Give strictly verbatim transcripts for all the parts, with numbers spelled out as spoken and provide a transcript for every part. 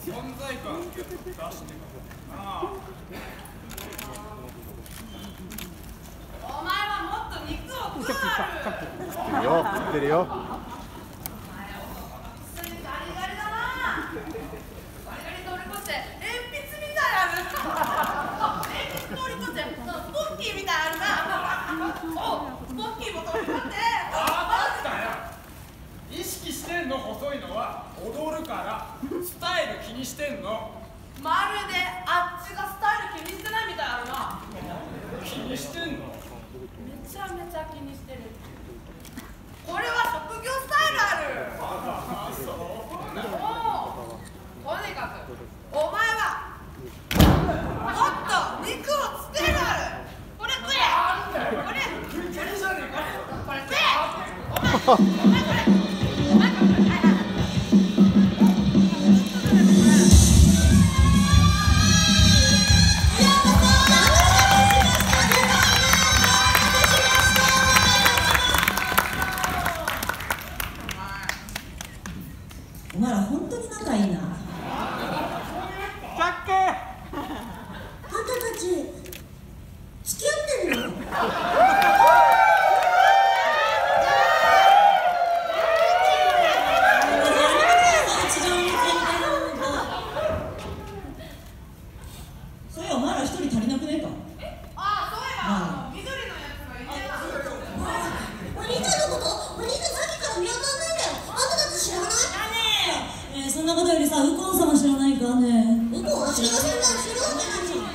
存在感出してなあ。 お前はもっと肉を食うある。 よ、食ってるよ。 ガリガリだな。ガリガリ通り越して鉛筆みたいある。鉛筆通り越してポッキーみたいあるな。お、ポッキーも通り越して。 ああ、だったよ。意識してんの細いのは踊るからスタイル気にしてんの。 まるであっちがスタイル気にしてないみたいあるな。 気にしてんの？ めちゃめちゃ気にしてる。これは職業スタイルある。 ああ、そう。 もうとにかくお前はもっと肉をつけるある。これ食え。これ食い気味じゃねえか。 これ食え。お前お前これお前これはいはい。 お前ら本当に仲いいな。 さっけ。 あんたたち付き合ってるの？そういやお前ら一人足りなくねえか？ ああ、そういえば緑のやつがいてた。 お兄ちゃんのことお兄ちゃんさっきから見当たらないんだよ。あんたたち知らない？知らねえよ。えー、そんなことよりさ、右近様知らないかね？右近は知らない。知るわけないじゃん。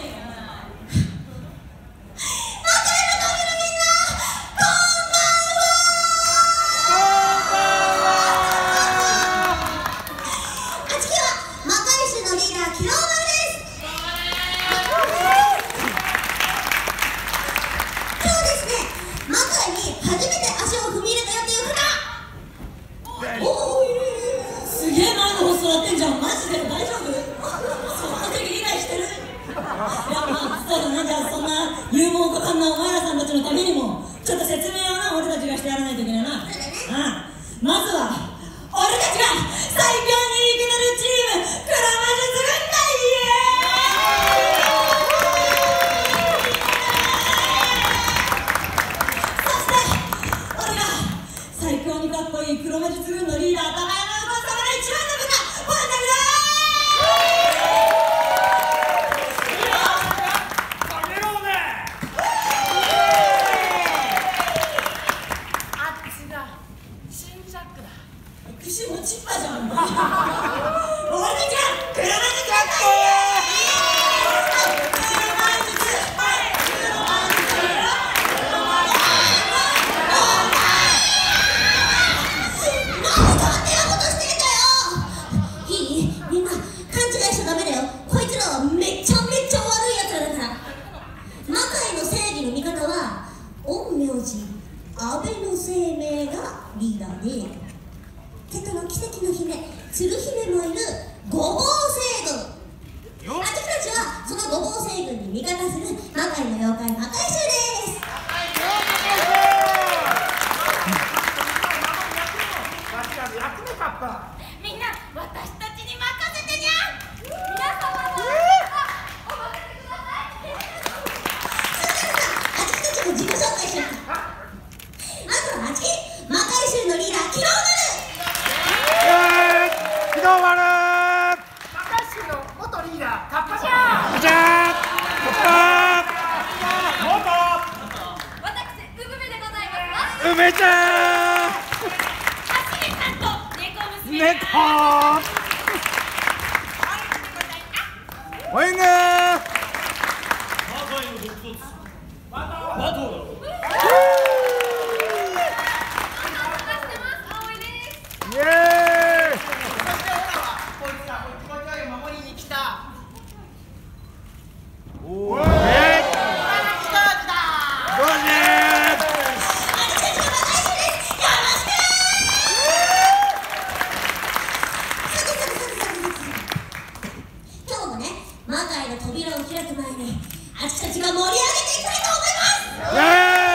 勇猛果敢なお前らさんたちのためにもちょっと説明をな、俺たちがしてやらないといけないな。ああ、まずは俺たちが最強に生きてるチーム黒魔術軍団。そして俺が最強にかっこいい黒魔術軍のリーダー、高山右近様の一番の部下ファンタルだ。串もちっぱじゃん。俺たちは黒魔術だ。安倍の生命がリーダーで、瀬戸の奇跡の姫鶴姫もいる五芒星軍。あたしたちはその五芒星軍に味方する魔界の妖怪魔界衆です。 みんな私たちに任せてにゃ。皆様もお任せください。 あちきたちも自己紹介しよう。まずはあちき魔界衆のリーダーキロ昨日丸。 魔界衆の元リーダーカッパちゃん。 じゃあ。 私うぶめでございますわ。 梅ちゃん。 はじめさんと猫娘が。 猫。おいんが。 バトル。 イエーイ。おーい。 今日もね、魔界の扉を開く前にあちたちが盛り上げていきたいと思います。 イエーイ。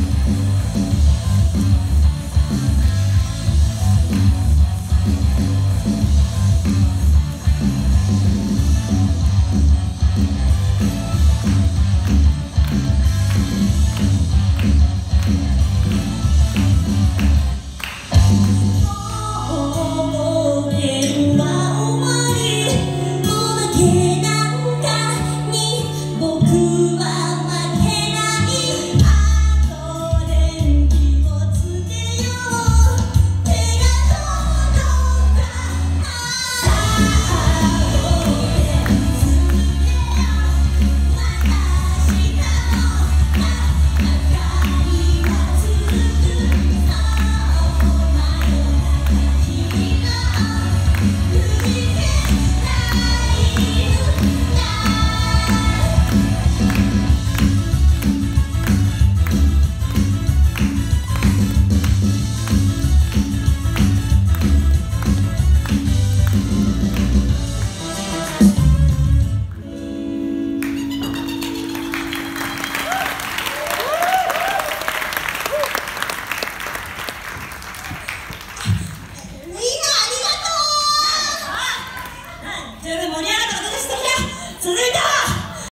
「